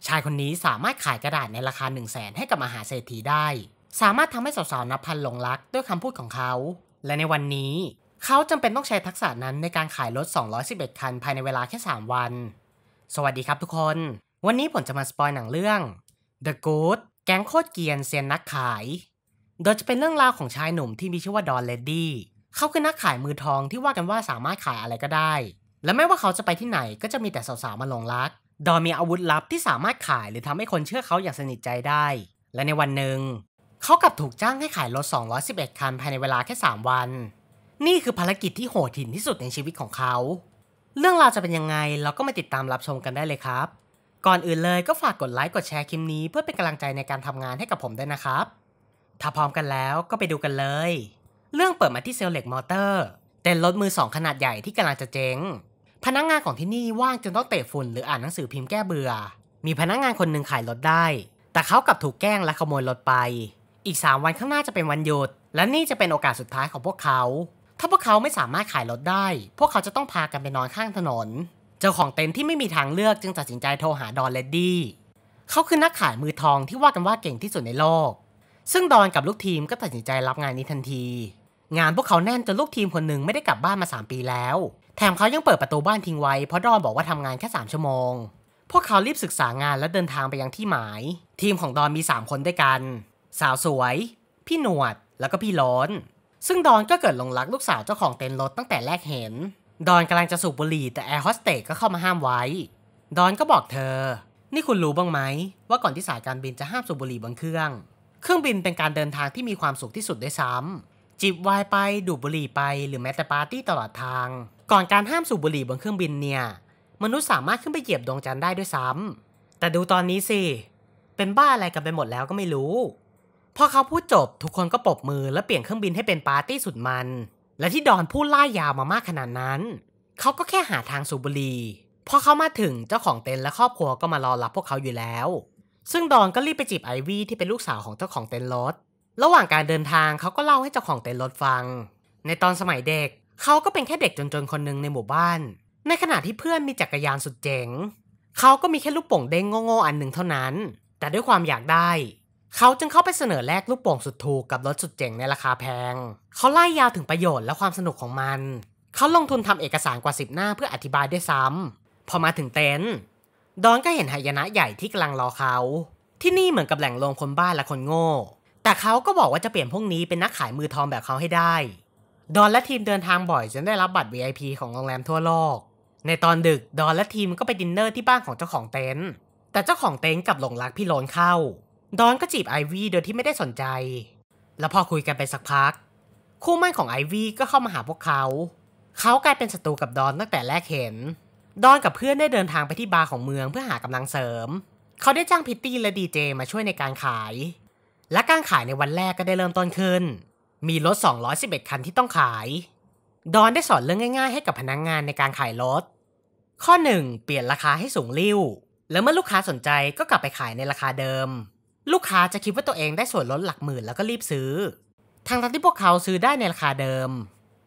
ชายคนนี้สามารถขายกระดาษในราคา100,000ให้กับมหาเศรษฐีได้สามารถทำให้สาวๆนับพันหลงรักด้วยคำพูดของเขาและในวันนี้เขาจำเป็นต้องใช้ทักษะนั้นในการขายรถ211คันภายในเวลาแค่3วันสวัสดีครับทุกคนวันนี้ผมจะมาสปอยหนังเรื่อง The Good แก๊งโคตรเกรียนเซียนนักขายโดยจะเป็นเรื่องราวของชายหนุ่มที่มีชื่อว่าดอนเลดดี้เขาคือนักขายมือทองที่ว่ากันว่าสามารถขายอะไรก็ได้และไม่ว่าเขาจะไปที่ไหนก็จะมีแต่สาวๆมาหลงรักดอนมีอาวุธลับที่สามารถขายหรือทำให้คนเชื่อเขาอย่างสนิทใจได้และในวันหนึ่งเขากลับถูกจ้างให้ขายรถ211คันภายในเวลาแค่3วันนี่คือภารกิจที่โหดหินที่สุดในชีวิตของเขาเรื่องราวจะเป็นยังไงเราก็มาติดตามรับชมกันได้เลยครับก่อนอื่นเลยก็ฝากกดไลค์กดแชร์คลิปนี้เพื่อเป็นกำลังใจในการทำงานให้กับผมด้วยนะครับถ้าพร้อมกันแล้วก็ไปดูกันเลยเรื่องเปิดมาที่เซลเล็กมอเตอร์เต็นท์รถมือ2ขนาดใหญ่ที่กำลังจะเจ๊งพนักงานของที่นี่ว่างจนต้องเตะฝุ่นหรืออ่านหนังสือพิมพ์แก้เบื่อมีพนักงานคนหนึ่งขายรถได้แต่เขากลับถูกแกล้งและขโมยรถไปอีก3วันข้างหน้าจะเป็นวันหยุดและนี่จะเป็นโอกาสสุดท้ายของพวกเขาถ้าพวกเขาไม่สามารถขายรถได้พวกเขาจะต้องพากันไปนอนข้างถนนเจ้าของเต็นท์ที่ไม่มีทางเลือกจึงตัดสินใจโทรหาดอนเลดดี้เขาคือนักขายมือทองที่ว่ากันว่าเก่งที่สุดในโลกซึ่งดอนกับลูกทีมก็ตัดสินใจรับงานนี้ทันทีงานพวกเขาแน่นจนลูกทีมคนหนึ่งไม่ได้กลับบ้านมา3ปีแล้วแถมเขายังเปิดประตูบ้านทิ้งไว้เพราะดอนบอกว่าทำงานแค่3ชั่วโมงพวกเขารีบศึกษางานและเดินทางไปยังที่หมายทีมของดอนมี3คนด้วยกันสาวสวยพี่หนวดแล้วก็พี่โล้นซึ่งดอนก็เกิดหลงรักลูกสาวเจ้าของเต็นท์รถตั้งแต่แรกเห็นดอนกำลังจะสูบบุหรี่แต่แอร์โฮสเตสก็เข้ามาห้ามไว้ดอนก็บอกเธอนี่คุณรู้บ้างไหมว่าก่อนที่สายการบินจะห้ามสูบบุหรี่บนเครื่องบินเป็นการเดินทางที่มีความสุขที่สุดด้วยซ้ำจิบไวน์ไปดูดบุหรี่ไปหรือแม้แต่ปาร์ตี้ตลอดทางก่อนการห้ามสูบบุหรี่บนเครื่องบินเนี่ยมนุษย์สามารถขึ้นไปเหยียบดวงจันทร์ได้ด้วยซ้ำแต่ดูตอนนี้สิเป็นบ้าอะไรกันไปหมดแล้วก็ไม่รู้พอเขาพูดจบทุกคนก็ปรบมือและเปลี่ยนเครื่องบินให้เป็นปาร์ตี้สุดมันและที่ดอนพูดล่ายาวมามากขนาดนั้นเขาก็แค่หาทางสูบบุหรี่พอเขามาถึงเจ้าของเต็นท์และครอบครัวก็มารอรับพวกเขาอยู่แล้วซึ่งดอนก็รีบไปจีบไอวี่ที่เป็นลูกสาวของเจ้าของเต็นท์รถระหว่างการเดินทางเขาก็เล่าให้เจ้าของเต็นท์รถฟังในตอนสมัยเด็กเขาก็เป็นแค่เด็กจนๆคนหนึ่งในหมู่บ้านในขณะที่เพื่อนมีจักรยานสุดเจ๋งเขาก็มีแค่ลูกโป่งเด้งโง่ๆอันหนึ่งเท่านั้นแต่ด้วยความอยากได้เขาจึงเข้าไปเสนอแลกลูกโป่งสุดถูกกับรถสุดเจ๋งในราคาแพงเขาไล่ยาวถึงประโยชน์และความสนุกของมันเขาลงทุนทำเอกสารกว่า10หน้าเพื่ออธิบายด้วยซ้ำพอมาถึงเต็นท์ดอนก็เห็นหายนะใหญ่ที่กำลังรอเขาที่นี่เหมือนกับแหล่งรวมคนบ้าและคนโง่แต่เขาก็บอกว่าจะเปลี่ยนพวกนี้เป็นนักขายมือทองแบบเขาให้ได้ดอนและทีมเดินทางบ่อยจนได้รับบัตร VIP ของโรงแรมทั่วโลกในตอนดึกดอนและทีมก็ไปดินเนอร์ที่บ้านของเจ้าของเต็นท์แต่เจ้าของเต็นท์กลับหลงรักพี่โลนเข้าดอนก็จีบไอวี่โดยที่ไม่ได้สนใจแล้วพอคุยกันไปสักพักคู่หมั่นของไอวี่ก็เข้ามาหาพวกเขากลายเป็นศัตรูกับดอนตั้งแต่แรกเห็นดอนกับเพื่อนได้เดินทางไปที่บาร์ของเมืองเพื่อหากำลังเสริมเขาได้จ้างพิตตี้และดีเจมาช่วยในการขายและการขายในวันแรกก็ได้เริ่มต้นขึ้นมีรถ211คันที่ต้องขายดอนได้สอนเรื่องง่ายๆให้กับพนักงานในการขายรถข้อ1เปลี่ยนราคาให้สูงลิ่วแล้วเมื่อลูกค้าสนใจก็กลับไปขายในราคาเดิมลูกค้าจะคิดว่าตัวเองได้ส่วนลดหลักหมื่นแล้วก็รีบซื้อทั้งที่พวกเขาซื้อได้ในราคาเดิม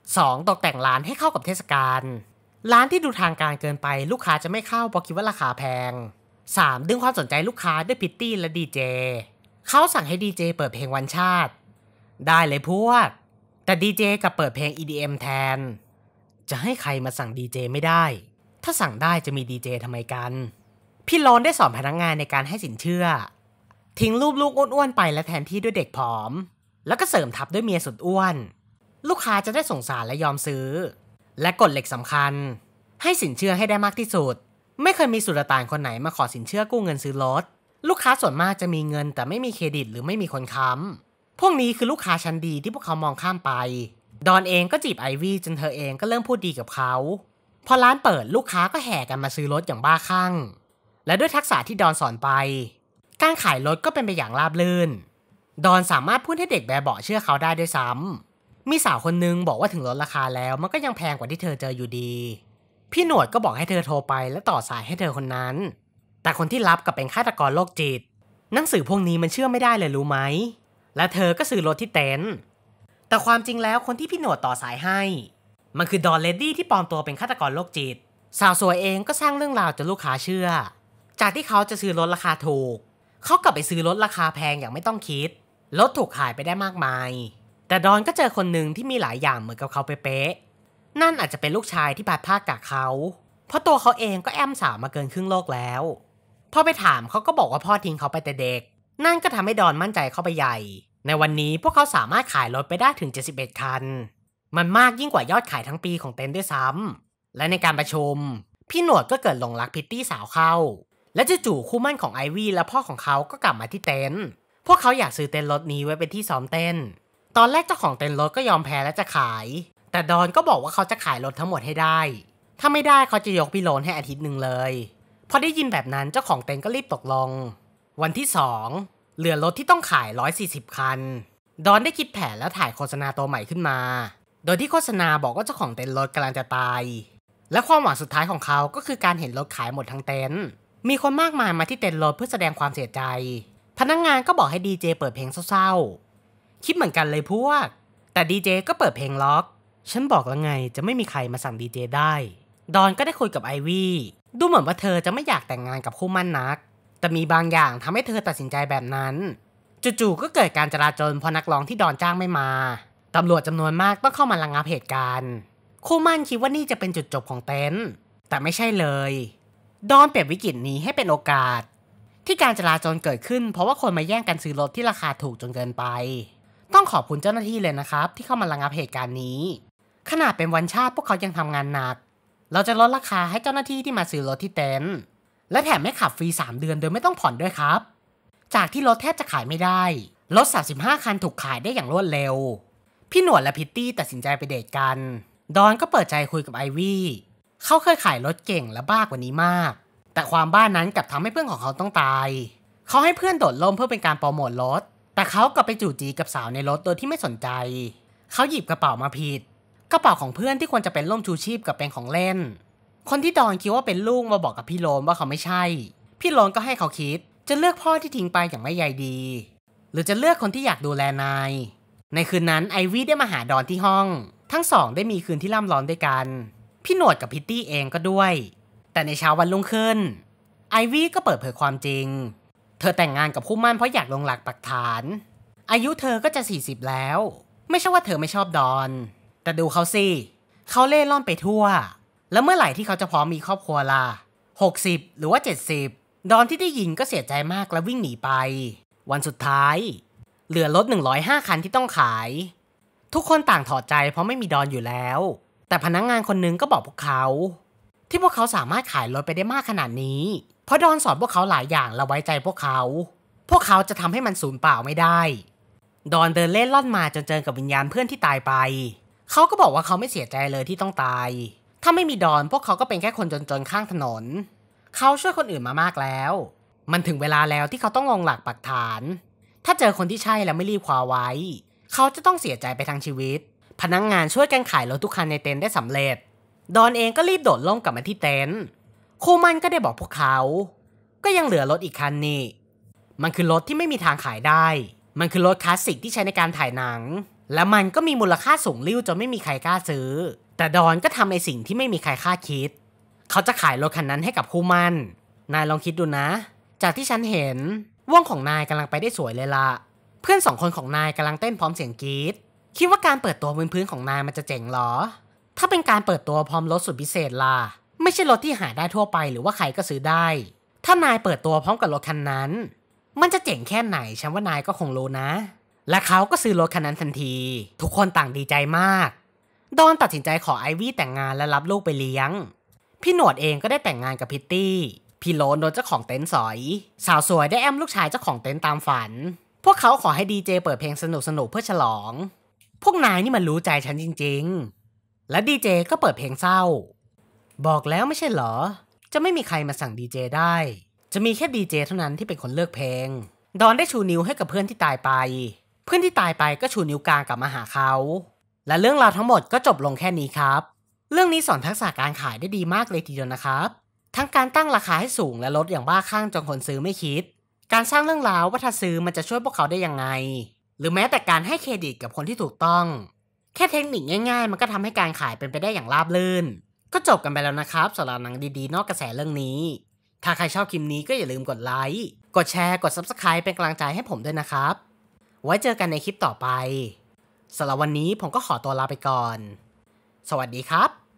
2ตกแต่งร้านให้เข้ากับเทศกาลร้านที่ดูทางการเกินไปลูกค้าจะไม่เข้าเพราะคิดว่าราคาแพง3ดึงความสนใจลูกค้าด้วยพิตตี้และดีเจเขาสั่งให้ดีเจเปิดเพลงวันชาติได้เลยพวกแต่ดีเจกับเปิดเพลง EDM แทนจะให้ใครมาสั่งดีเจไม่ได้ถ้าสั่งได้จะมีดีเจทำไมกันพี่โลนได้สอนพนักงานในการให้สินเชื่อทิ้งรูปลูกอ้วนๆไปและแทนที่ด้วยเด็กผอมแล้วก็เสริมทับด้วยเมียสุดอ้วนลูกค้าจะได้สงสารและยอมซื้อและกฎเหล็กสำคัญให้สินเชื่อให้ได้มากที่สุดไม่เคยมีสุลต่านคนไหนมาขอสินเชื่อกู้เงินซื้อรถลูกค้าส่วนมากจะมีเงินแต่ไม่มีเครดิตหรือไม่มีคนค้ำพวกนี้คือลูกค้าชั้นดีที่พวกเขามองข้ามไปดอนเองก็จีบไอวี่จนเธอเองก็เริ่มพูดดีกับเขาพอร้านเปิดลูกค้าก็แห่กันมาซื้อรถอย่างบ้าคลั่งและด้วยทักษะที่ดอนสอนไปการขายรถก็เป็นไปอย่างราบรื่นดอนสามารถพูดให้เด็กแบเบาะเชื่อเขาได้ด้วยซ้ำมีสาวคนนึงบอกว่าถึงลดราคาแล้วมันก็ยังแพงกว่าที่เธอเจออยู่ดีพี่หนวดก็บอกให้เธอโทรไปและต่อสายให้เธอคนนั้นแต่คนที่รับกลับเป็นฆาตกรโรคจิตหนังสือพวกนี้มันเชื่อไม่ได้เลยรู้ไหมและเธอก็ซื้อรถที่เต็นท์แต่ความจริงแล้วคนที่พี่หนวดต่อสายให้มันคือดอนเลดดี้ที่ปลอมตัวเป็นฆาตกรโรคจิตสาวสวยเองก็สร้างเรื่องราวจนลูกค้าเชื่อจากที่เขาจะซื้อรถราคาถูกเขากลับไปซื้อรถราคาแพงอย่างไม่ต้องคิดรถถูกขายไปได้มากมายแต่ดอนก็เจอคนหนึ่งที่มีหลายอย่างเหมือนกับเขาเป๊ะๆนั่นอาจจะเป็นลูกชายที่พลัดพรากจากเขาเพราะตัวเขาเองก็แอมสาวมาเกินครึ่งโลกแล้วพอไปถามเขาก็บอกว่าพ่อทิ้งเขาไปแต่เด็กนั่นก็ทำให้ดอนมั่นใจเข้าไปใหญ่ในวันนี้พวกเขาสามารถขายรถไปได้ถึง71คันมันมากยิ่งกว่ายอดขายทั้งปีของเต็นท์ด้วยซ้ำและในการประชุมพี่หนวดก็เกิดหลงรักพิตตี้สาวเข้าและจู่ๆคู่มั่นของไอวี่และพ่อของเขาก็กลับมาที่เต็นท์พวกเขาอยากซื้อเต็นท์รถนี้ไว้เป็นที่ซ้อมเต้นตอนแรกเจ้าของเต็นท์รถก็ยอมแพ้และจะขายแต่ดอนก็บอกว่าเขาจะขายรถทั้งหมดให้ได้ถ้าไม่ได้เขาจะยกพี่โลนให้อาทิตย์หนึ่งเลยพอได้ยินแบบนั้นเจ้าของเต็นท์ก็รีบตกลงวันที่2เหลือรถที่ต้องขาย140คันดอนได้คิดแผนแล้วถ่ายโฆษณาตัวใหม่ขึ้นมาโดยที่โฆษณาบอกว่าเจ้าของเต็นท์รถกำลังจะตายและความหวังสุดท้ายของเขาก็คือการเห็นรถขายหมดทั้งเต็นท์มีคนมากมายมาที่เต็นท์รถเพื่อแสดงความเสียใจพนักงานก็บอกให้ดีเจเปิดเพลงเศร้าๆคิดเหมือนกันเลยพวกแต่ดีเจก็เปิดเพลงล็อกฉันบอกแล้วไงจะไม่มีใครมาสั่งดีเจได้ดอนก็ได้คุยกับไอวี่ดูเหมือนว่าเธอจะไม่อยากแต่งงานกับคู่มั่นนักแต่มีบางอย่างทำให้เธอตัดสินใจแบบนั้นจู่ๆก็เกิดการจลาจลเพราะนักร้องที่ดอนจ้างไม่มาตำรวจจำนวนมากต้องเข้ามาระงับเหตุการณ์คู่มั่นคิดว่านี่จะเป็นจุดจบของเต็นท์แต่ไม่ใช่เลยดอนเปลี่ยนวิกฤตนี้ให้เป็นโอกาสที่การจลาจลเกิดขึ้นเพราะว่าคนมาแย่งกันซื้อรถที่ราคาถูกจนเกินไปต้องขอบคุณเจ้าหน้าที่เลยนะครับที่เข้ามาระงับเหตุการณ์นี้ขนาดเป็นวันชาติพวกเขายังทำงานหนักเราจะลดราคาให้เจ้าหน้าที่ที่มาซื้อรถที่เต็นท์และแถมให้ขับฟรี3 เดือนโดยไม่ต้องผ่อนด้วยครับจากที่รถแทบจะขายไม่ได้รถ35คันถูกขายได้อย่างรวดเร็วพี่หนวดและพิตตี้ตัดสินใจไปเดทกันดอนก็เปิดใจคุยกับไอวี่เขาเคยขายรถเก่งและบ้ากว่านี้มากแต่ความบ้านั้นกลับทำให้เพื่อนของเขาต้องตายเขาให้เพื่อนโดดร่มเพื่อเป็นการโปรโมทรถแต่เขากลับไปจู่จีกับสาวในรถโดยที่ไม่สนใจเขาหยิบกระเป๋ามาผิดกระเป๋าของเพื่อนที่ควรจะเป็นร่มชูชีพกับเป็นของเล่นคนที่ดอนคิดว่าเป็นลูกมาบอกกับพี่โลนว่าเขาไม่ใช่พี่โลนก็ให้เขาคิดจะเลือกพ่อที่ทิ้งไปอย่างไม่ใยดีหรือจะเลือกคนที่อยากดูแลนายในคืนนั้นไอวี่ได้มาหาดอนที่ห้องทั้งสองได้มีคืนที่ร่ำร้อนด้วยกันพี่หนวดกับพิตตี้เองก็ด้วยแต่ในเช้าวันรุ่งขึ้นไอวี่ก็เปิดเผยความจริงเธอแต่งงานกับคู่มั่นเพราะอยากลงหลักปักฐานอายุเธอก็จะ40แล้วไม่ใช่ว่าเธอไม่ชอบดอนแต่ดูเขาสิเขาเล่ร่อนไปทั่วแล้วเมื่อไหร่ที่เขาจะพร้อมมีครอบครัวล่ะ60หรือว่า70ดอนที่ได้ยินก็เสียใจมากและวิ่งหนีไปวันสุดท้ายเหลือรถ105คันที่ต้องขายทุกคนต่างถอดใจเพราะไม่มีดอนอยู่แล้วแต่พนักงานคนนึงก็บอกพวกเขาที่พวกเขาสามารถขายรถไปได้มากขนาดนี้เพราะดอนสอนพวกเขาหลายอย่างและไว้ใจพวกเขาจะทำให้มันสูญเปล่าไม่ได้ดอนเดินเล่นล่อนมาจนเจอกับวิญญาณเพื่อนที่ตายไปเขาก็บอกว่าเขาไม่เสียใจเลยที่ต้องตายถ้าไม่มีดอนพวกเขาก็เป็นแค่คนจนๆข้างถนนเขาช่วยคนอื่นมามากแล้วมันถึงเวลาแล้วที่เขาต้องลงหลักปักฐานถ้าเจอคนที่ใช่แล้วไม่รีบคว้าไว้เขาจะต้องเสียใจไปทั้งชีวิตพนักงานช่วยกันขายรถทุกคันในเต็นท์ได้สำเร็จดอนเองก็รีบโดดล่มกลับมาที่เต็นท์คู่มั่นก็ได้บอกพวกเขาก็ยังเหลือรถอีกคันนี่มันคือรถที่ไม่มีทางขายได้มันคือรถคลาสสิกที่ใช้ในการถ่ายหนังและมันก็มีมูลค่าสูงลิ่วจนไม่มีใครกล้าซื้อแต่ดอนก็ทำในสิ่งที่ไม่มีใครคาดคิดเขาจะขายรถคันนั้นให้กับคู่มั่นนายลองคิดดูนะจากที่ฉันเห็นว่องของนายกำลังไปได้สวยเลยล่ะเพื่อน2 คนของนายกำลังเต้นพร้อมเสียงกรี๊ดคิดว่าการเปิดตัวบนพื้นของนายมันจะเจ๋งหรอถ้าเป็นการเปิดตัวพร้อมรถสุดพิเศษล่ะไม่ใช่รถที่หาได้ทั่วไปหรือว่าใครก็ซื้อได้ถ้านายเปิดตัวพร้อมกับรถคันนั้นมันจะเจ๋งแค่ไหนฉันว่านายก็คงรู้นะและเขาก็ซื้อรถคันนั้นทันทีทุกคนต่างดีใจมากดอนตัดสินใจขอไอวี่แต่งงานและรับลูกไปเลี้ยงพี่หนวดเองก็ได้แต่งงานกับพิตตี้พี่โลนโดนเจ้าของเต็นท์สอยสาวสวยได้แอมลูกชายเจ้าของเต็นท์ตามฝันพวกเขาขอให้ดีเจเปิดเพลงสนุกเพื่อฉลองพวกนายนี่มันรู้ใจฉันจริงๆและดีเจก็เปิดเพลงเศร้าบอกแล้วไม่ใช่เหรอจะไม่มีใครมาสั่งดีเจได้จะมีแค่ดีเจเท่านั้นที่เป็นคนเลือกเพลงดอนได้ชูนิ้วให้กับเพื่อนที่ตายไปเพื่อนที่ตายไปก็ชูนิ้วกลางกลับมาหาเขาและเรื่องราวทั้งหมดก็จบลงแค่นี้ครับเรื่องนี้สอนทักษะการขายได้ดีมากเลยทีเดียวนะครับทั้งการตั้งราคาให้สูงและลดอย่างบ้าคลั่งจนคนซื้อไม่คิดการสร้างเรื่องราวว่าถ้าซื้อมันจะช่วยพวกเขาได้ยังไงหรือแม้แต่การให้เครดิตกับคนที่ถูกต้องแค่เทคนิคง่ายๆมันก็ทำให้การขายเป็นไปได้อย่างราบรื่นก็จบกันไปแล้วนะครับสำหรับหนังดีๆนอกกระแสเรื่องนี้ถ้าใครชอบคลิปนี้ก็อย่าลืมกดไลค์กดแชร์กด Subscribe เป็นกำลังใจให้ผมด้วยนะครับไว้เจอกันในคลิปต่อไปสำหรับวันนี้ผมก็ขอตัวลาไปก่อนสวัสดีครับ